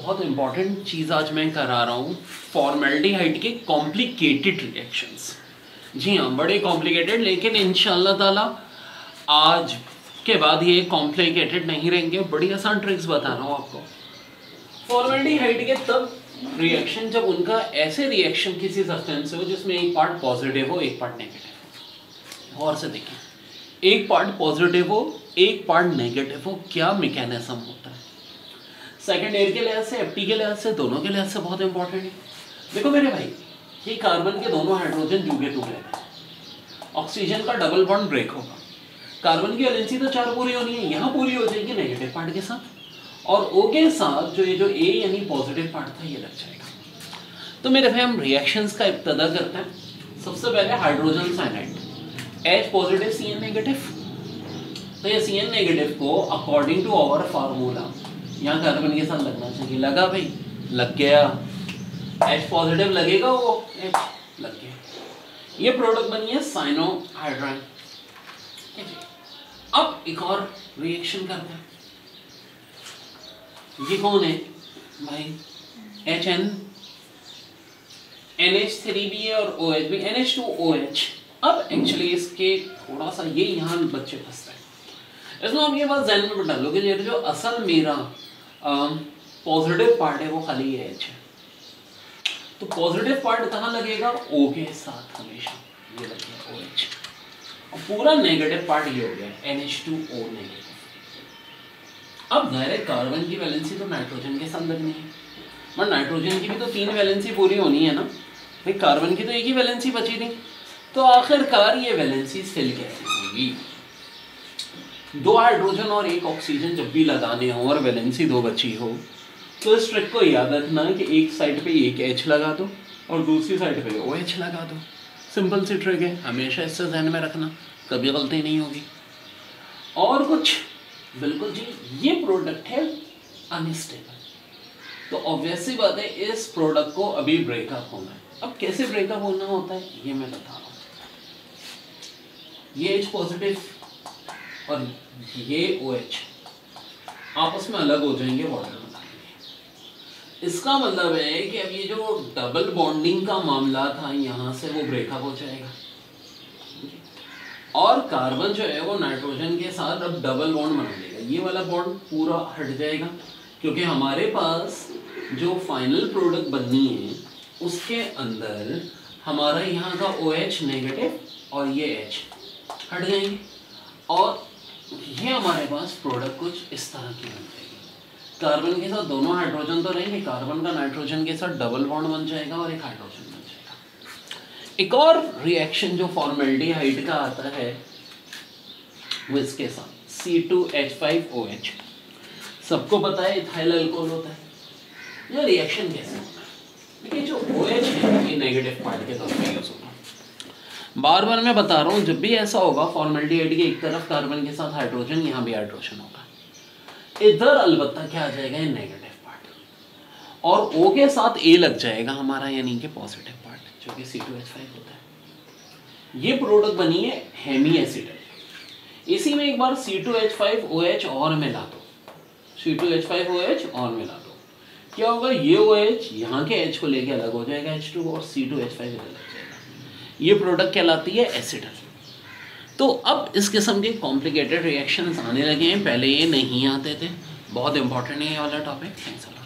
बहुत इंपॉर्टेंट चीज़ आज मैं करा रहा हूँ, फॉर्मेल्डिहाइड के कॉम्प्लिकेटेड रिएक्शंस। जी हाँ, बड़े कॉम्प्लिकेटेड, लेकिन इंशाल्लाह ताला आज के बाद ये कॉम्प्लिकेटेड नहीं रहेंगे। बड़ी आसान ट्रिक्स बता रहा हूँ आपको। फॉर्मेल्डिहाइड के तब रिएक्शन जब उनका ऐसे रिएक्शन किसी सब्सटेंस हो जिसमें एक पार्ट पॉजिटिव हो एक पार्ट नेगेटिव हो। और से देखिए, एक पार्ट पॉजिटिव हो एक पार्ट नेगेटिव हो, क्या मैकेनिज्म होता है। सेकंड ईयर के लिहाज से, एफटी के लिहाज से, दोनों के लिहाज से बहुत इंपॉर्टेंट है। देखो मेरे भाई, ये कार्बन के दोनों हाइड्रोजन जुगे टू गए थे, ऑक्सीजन का डबल बॉन्ड ब्रेक होगा, कार्बन की वैलेंसी तो 4 पूरी होनी है, यहाँ पूरी हो जाएगी नेगेटिव पार्ट के साथ, और O के साथ जो ये जो A यानी पॉजिटिव पार्ट था ये लग जाएगा। तो मेरे भाई हम रिएक्शंस का इब्तदा करते हैं। सबसे पहले hydrogen cyanide, H positive Cn negative. तो ये Cn नेगेटिव को अकॉर्डिंग टू आवर फार्मूला यहाँ कार्बन के साथ लगना चाहिए। लगा भाई, लग गया। H पॉजिटिव लगेगा, वो H लग गया। ये प्रोडक्ट बनी है साइनोहाइड्राइन। अब एक और रिएक्शन करते हैं। ये कौन है भाई? HN, NH3 भी है और OH भी, NH2OH। अब एक्चुअली इसके थोड़ा सा ये यहाँ बच्चे फंसते हैं। इसमें हम ये बात ध्यान में बिठा लो कि ये जो असल मेरा पॉजिटिव पार्ट है वो खाली ये H है। तो पॉजिटिव पार्ट कहाँ लगेगा? O के साथ हमेशा, ये लगेगा OH। और पूरा नेगेटिव पार्ट ये हो गया NH2O नेगेटिव। अब डायरेक्ट कार्बन की वैलेंसी तो नाइट्रोजन के साथ लगनी है, पर नाइट्रोजन की भी तो 3 वैलेंसी पूरी होनी है ना भाई, कार्बन की तो एक ही वैलेंसी बची थी। तो आखिरकार ये वैलेंसी फिल कैसे होगी? 2 हाइड्रोजन और 1 ऑक्सीजन जब भी लगाने हो और वैलेंसी 2 बची हो, तो इस ट्रिक को याद रखना कि एक साइड पे एक H लगा दो और दूसरी साइड पे OH लगा दो। सिंपल सी ट्रिक है, हमेशा इससे ध्यान में रखना, कभी गलती नहीं होगी। और कुछ बिल्कुल जी, ये प्रोडक्ट है अनस्टेबल, तो ऑब्वियस सी बात है इस प्रोडक्ट को अभी ब्रेकअप होना है। अब कैसे ब्रेकअप होना होता है ये मैं बता रहा हूँ। ये H पॉजिटिव और ये OH आपस में अलग हो जाएंगे वाटर बना के। इसका मतलब है कि अब ये जो डबल बॉन्डिंग का मामला था यहाँ से वो ब्रेकअप हो जाएगा, और कार्बन जो है वो नाइट्रोजन के साथ अब डबल बॉन्ड बना देगा। ये वाला बॉन्ड पूरा हट जाएगा, क्योंकि हमारे पास जो फाइनल प्रोडक्ट बननी है उसके अंदर हमारा यहाँ का OH नेगेटिव और ये H हट जाएंगे, और ये हमारे पास प्रोडक्ट कुछ इस तरह की बन जाएगी। कार्बन के साथ दोनों हाइड्रोजन तो रहेंगे, कार्बन का नाइट्रोजन के साथ डबल बॉन्ड बन जाएगा और एक हाइड्रोजन बन जाएगा। एक और रिएक्शन जो फॉर्मेल्डिहाइड का आता है वो इसके साथ C2H5OH। सबको पता है इथाइल अल्कोहल होता है। ये रिएक्शन कैसे होता है? देखिए, जो OH है ये नेगेटिव पार्ट के तौर पे यूज होगा। बार बार मैं बता रहा हूँ, जब भी ऐसा होगा फॉर्मेल्डिहाइड के एक तरफ कार्बन के साथ हाइड्रोजन, यहाँ भी हाइड्रोजन होगा, इधर अलबत्ता क्या आ जाएगा? ये नेगेटिव पार्ट, और O के साथ A लग जाएगा हमारा, यानी कि पॉजिटिव पार्ट जो कि C2H5 होता है। ये प्रोडक्ट बनी है हेमी एसिटल। इसी में एक बार C2H5OH और मिला दो, C2H5OH और मिला दो, क्या होगा? ये OH यहाँ के H को लेके अलग हो जाएगा H2, और C2H5 इधर लग जाएगा। ये प्रोडक्ट कहलाती है एसिटल। तो अब इस किस्म के कॉम्प्लिकेटेड रिएक्शंस आने लगे हैं, पहले ये नहीं आते थे। बहुत इंपॉर्टेंट है ये वाला टॉपिक। Thanks a lot.